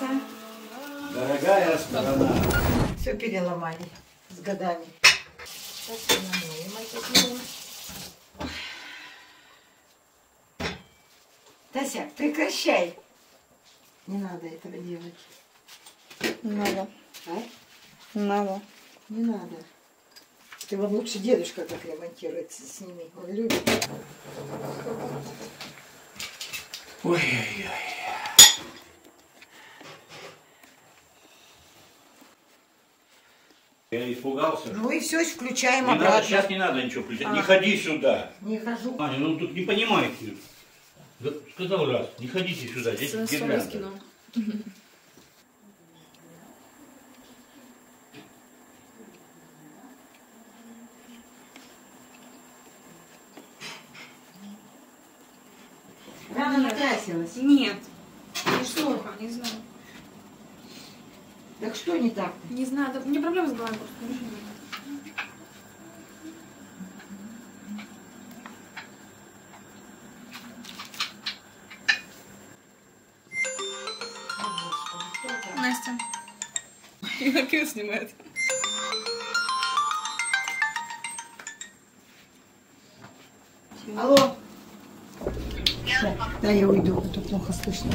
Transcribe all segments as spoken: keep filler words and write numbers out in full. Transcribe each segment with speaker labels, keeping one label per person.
Speaker 1: Настя.
Speaker 2: Дорогая сторона.
Speaker 1: Все переломали с годами. Сейчас все намоем это дело. Тася, прекращай. Не надо этого делать.
Speaker 3: Не надо.
Speaker 1: А?
Speaker 3: Не надо.
Speaker 1: Не надо. Ты вон лучше дедушка как ремонтируется с ними. Он любит.
Speaker 2: Ой-ой-ой. Я испугался.
Speaker 1: Ну и все, включаем
Speaker 2: Не
Speaker 1: обратно.
Speaker 2: надо, сейчас не надо ничего включать.
Speaker 1: А.
Speaker 2: Не ходи сюда.
Speaker 1: Не хожу.
Speaker 2: Аня, ну тут не понимаете. Да, сказал раз, не ходите сюда, здесь гирлянда.
Speaker 1: Рано накрасилась.
Speaker 3: Нет.
Speaker 1: И что?
Speaker 3: Не знаю.
Speaker 1: Так что не так?
Speaker 3: Не знаю. Да, у меня проблемы с головой просто. Настя. Ее снимает.
Speaker 1: Алло. Да, да, я уйду, а то плохо слышно.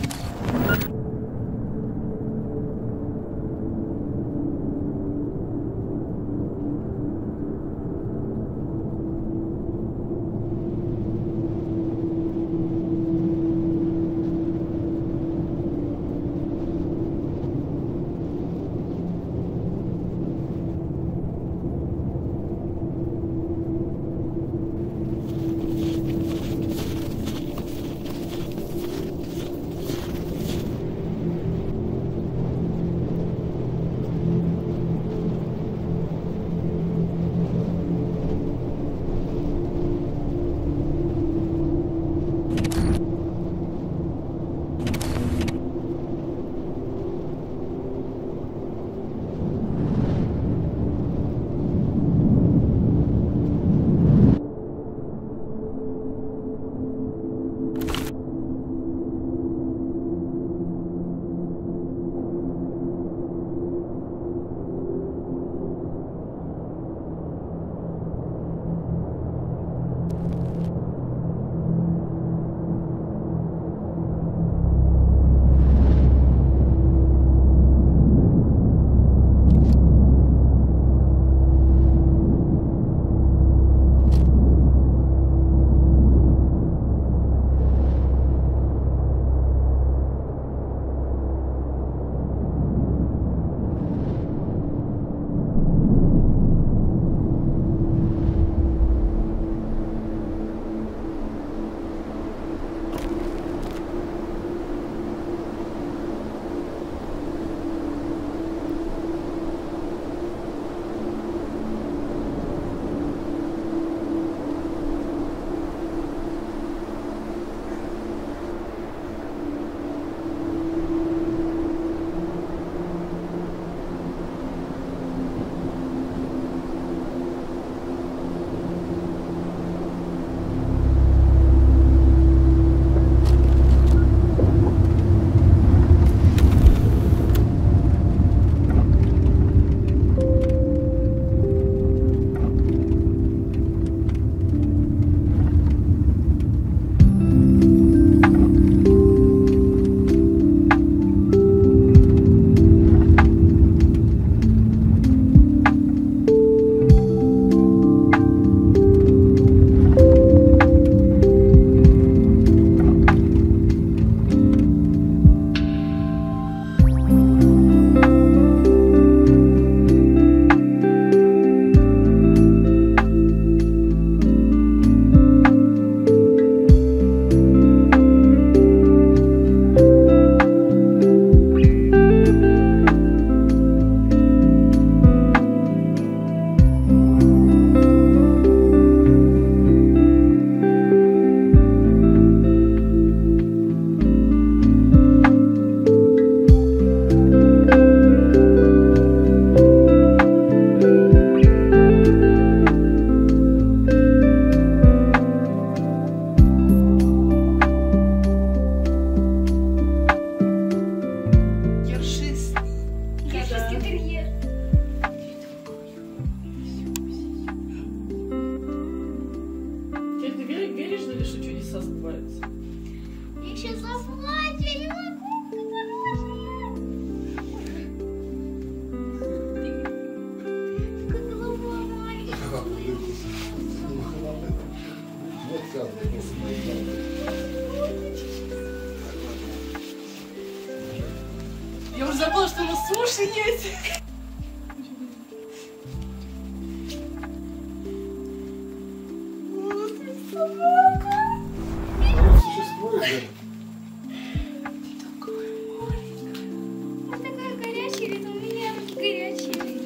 Speaker 3: Я уже забыла, что у нас суши есть. Вот и собака.
Speaker 4: Существует, да?
Speaker 3: Такая маленькая.
Speaker 5: Она такая горячая, это у меня руки горячие.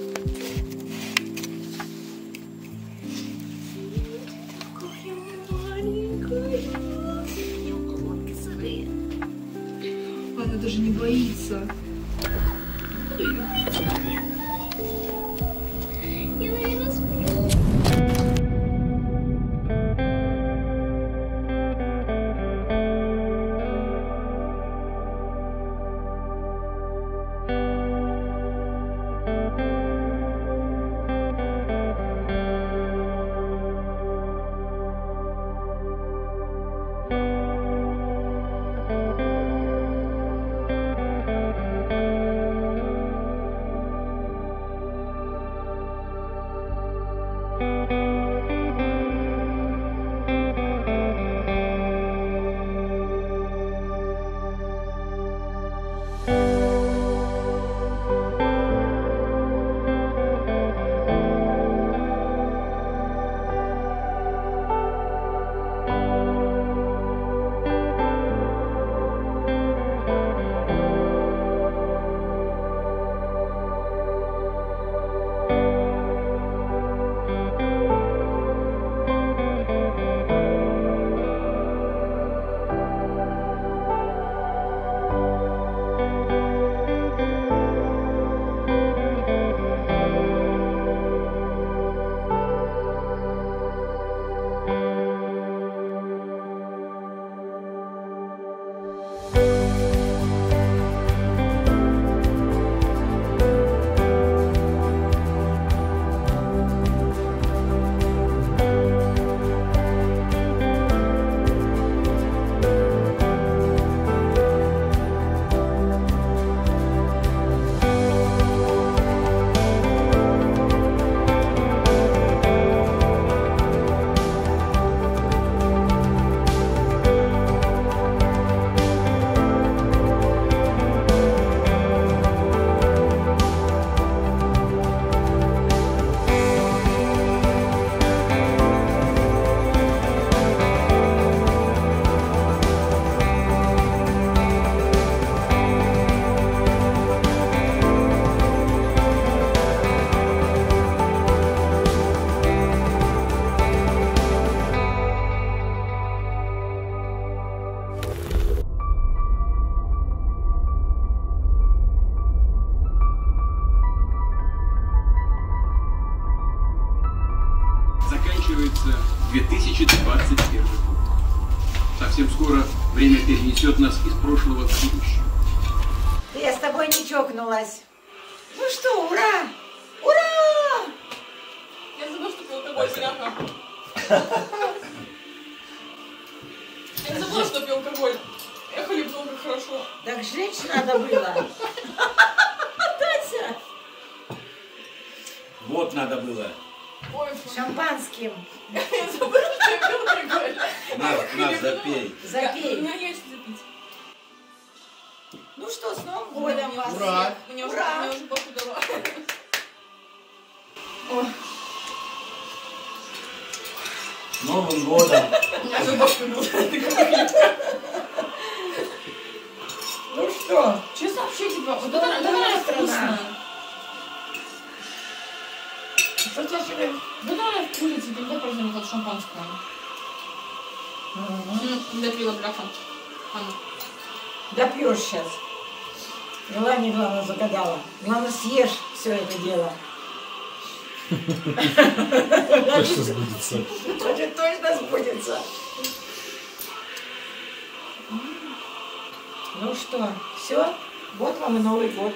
Speaker 5: Такая маленькая. И уколотки сырые.
Speaker 3: Она даже не боится.
Speaker 5: Я, наверное, сплю.
Speaker 6: Заканчивается две тысячи двадцать первый год. Совсем скоро время перенесет нас из прошлого в будущее.
Speaker 1: Я с тобой не чокнулась. Ну что, ура! Ура!
Speaker 3: Я забыла, что пил алкоголь, бляха. Я не забыла, что пил алкоголь. Ехали было как хорошо.
Speaker 1: Так жечь надо было. Тася!
Speaker 2: Вот надо было.
Speaker 3: Ой,
Speaker 1: Шампанским.
Speaker 3: я забыла, что я пил алкоголь.
Speaker 2: Нас, нас запей.
Speaker 3: У
Speaker 1: Запей.
Speaker 3: меня есть что запить.
Speaker 1: Ну что, с Новым годом вас.
Speaker 4: Ура!
Speaker 3: Мне уже,
Speaker 1: Ура!
Speaker 3: мне уже похудало.
Speaker 2: С Новым годом.
Speaker 3: У меня уже похудало.
Speaker 1: Ну что?
Speaker 3: Честно, вообще, типа, вот
Speaker 1: Да,
Speaker 3: это
Speaker 1: да,
Speaker 3: реально
Speaker 1: страна.
Speaker 3: вкусно. Что я себе... Да да, вкусно, тебе когда празднуем от шампанского? Ну, допила, бляха. Анна.
Speaker 1: Допьешь сейчас. Желание, главное, загадала. Главное, съешь все это дело.
Speaker 4: Точно сбудется.
Speaker 1: Значит, точно сбудется. Ну что, все? Вот вам и Новый год.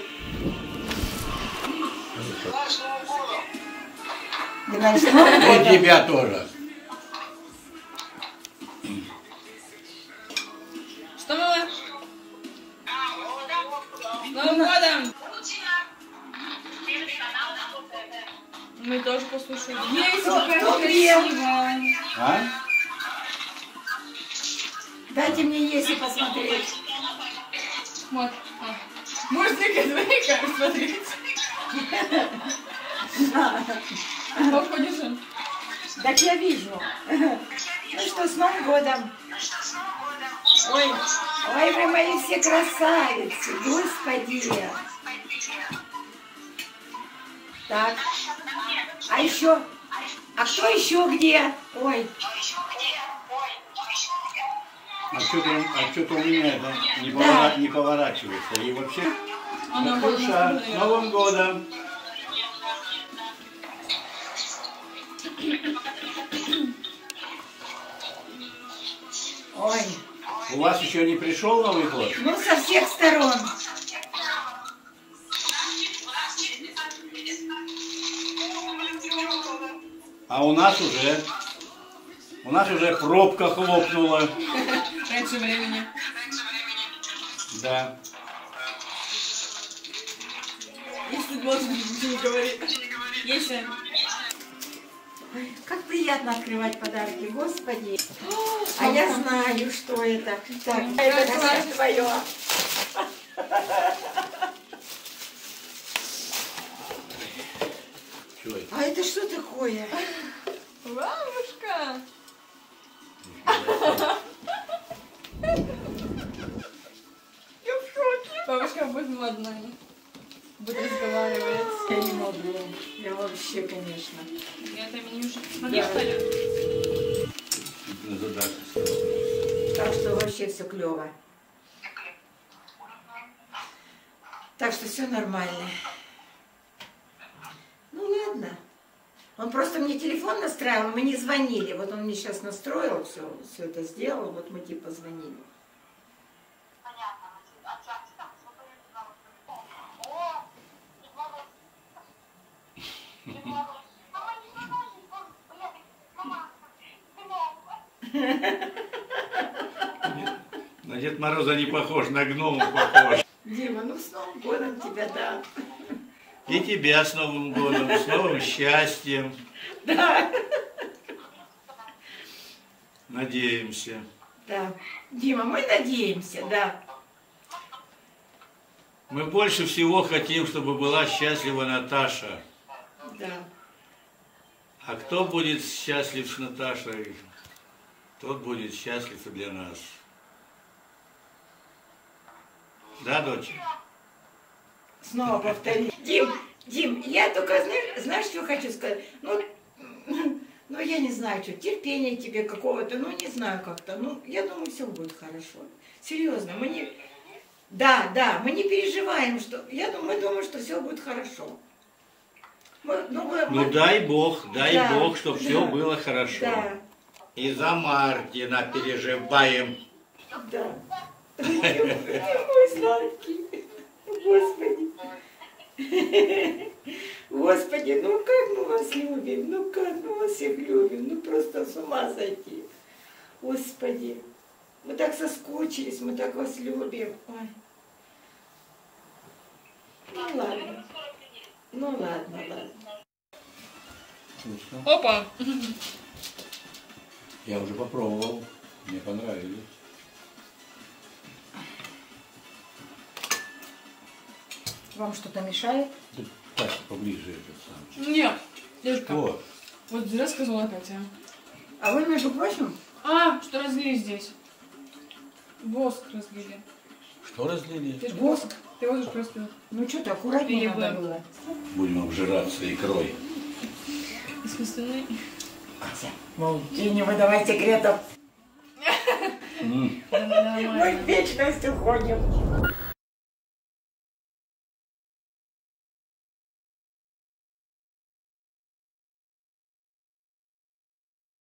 Speaker 1: Геннадий, с Новым
Speaker 2: И
Speaker 1: годом.
Speaker 2: тебя тоже.
Speaker 3: Что, мама? С Новым годом! Мы тоже послушаем. Есть,
Speaker 1: Кто-
Speaker 3: какая
Speaker 1: кто где?
Speaker 3: красивая.
Speaker 2: А?
Speaker 1: Дайте мне есть и посмотреть.
Speaker 3: Вот. А. Может, ты двойка смотреть? Походишь он.
Speaker 1: Так я вижу. Ну что, с Новым годом. Ой, ой, вы мои все красавицы, господи. Так, а еще, а кто еще где? Ой.
Speaker 2: А что-то, а что-то у меня это не, повора... не поворачивается. И вообще, Катюша, с Новым годом!
Speaker 1: Ой.
Speaker 2: У вас еще не пришел Новый год?
Speaker 1: Ну, со всех сторон.
Speaker 2: А у нас уже, у нас уже пробка хлопнула.
Speaker 3: Раньше времени.
Speaker 2: Да.
Speaker 3: Если можно, ничего не говорить. Если...
Speaker 1: Ой, как приятно открывать подарки, господи. А я знаю, что это. Так, это все твое.
Speaker 2: Чего это?
Speaker 1: А это что такое?
Speaker 3: Бабушка! Я в шоке. Бабушка будет модная. Будет разговаривать.
Speaker 1: Я не могу. Я вообще, конечно.
Speaker 3: Я там не уже смотришь, что ли?
Speaker 2: На задачу.
Speaker 1: Так что вообще все клево. Так что все нормально. Ну ладно. Он просто мне телефон настраивал, мы не звонили. Вот он мне сейчас настроил, все, все это сделал, вот мы типа звонили.
Speaker 2: На Дед Мороза не похож, на гнома похож.
Speaker 1: Дима, ну с Новым годом тебя, да.
Speaker 2: И тебя с Новым годом, с новым счастьем.
Speaker 1: Да.
Speaker 2: Надеемся.
Speaker 1: Да. Дима, мы надеемся, да.
Speaker 2: Мы больше всего хотим, чтобы была счастлива Наташа.
Speaker 1: Да.
Speaker 2: А кто будет счастлив с Наташей, тот будет счастлив и для нас. Да, дочь?
Speaker 1: Снова повтори. Дим, Дим, я только, знаешь, знаешь, что хочу сказать? Ну, ну, я не знаю, что, терпения тебе какого-то, ну, не знаю как-то. Ну, я думаю, все будет хорошо. Серьезно, мы не... Да, да, мы не переживаем, что... Я думаю, мы думаем, что все будет хорошо. Мы, ну, мы,
Speaker 2: Ну
Speaker 1: мы...
Speaker 2: дай Бог, дай
Speaker 1: Да,
Speaker 2: Бог, чтобы
Speaker 1: да,
Speaker 2: все было хорошо.
Speaker 1: Да,
Speaker 2: И за Мартина переживаем.
Speaker 1: да. Мой сладкий. Господи. Господи, ну как мы вас любим, ну как мы вас всех любим, ну просто с ума сойти. Господи, мы так соскучились, мы так вас любим. Ой. Ну ладно, ну ладно, ладно.
Speaker 3: Опа!
Speaker 2: Я уже попробовал, мне понравились.
Speaker 1: Вам что-то мешает?
Speaker 2: Так, поближе этот сам.
Speaker 3: Нет, девушка.
Speaker 2: Что?
Speaker 3: Вот зря сказала Катя.
Speaker 1: А вы, между прочим,
Speaker 3: А, что разлили здесь? Воск разлили.
Speaker 2: Что разлили?
Speaker 3: Ты ж
Speaker 1: Воск?
Speaker 3: Ты его же просто...
Speaker 1: Ну что-то аккуратнее
Speaker 3: Или
Speaker 1: надо
Speaker 3: вы-
Speaker 1: было.
Speaker 2: Будем обжираться икрой.
Speaker 3: Искусственный.
Speaker 1: Мол, не выдавай секретов.
Speaker 2: М.
Speaker 3: Да,
Speaker 1: Мы в вечность уходим.